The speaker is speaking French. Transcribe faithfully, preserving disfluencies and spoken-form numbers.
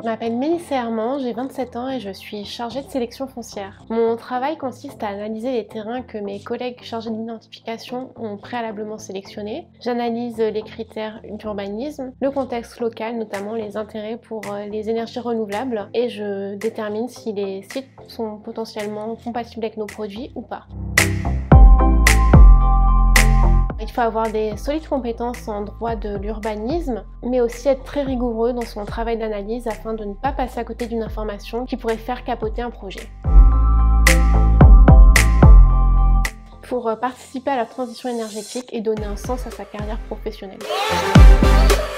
m'appelle Mélissa Herman, j'ai vingt-sept ans et je suis chargée de sélection foncière. Mon travail consiste à analyser les terrains que mes collègues chargés d'identification ont préalablement sélectionnés. J'analyse les critères d'urbanisme, le contexte local, notamment les intérêts pour les énergies renouvelables, et je détermine si les sites sont potentiellement compatibles avec nos produits ou pas. Il faut avoir des solides compétences en droit de l'urbanisme, mais aussi être très rigoureux dans son travail d'analyse afin de ne pas passer à côté d'une information qui pourrait faire capoter un projet. Pour participer à la transition énergétique et donner un sens à sa carrière professionnelle.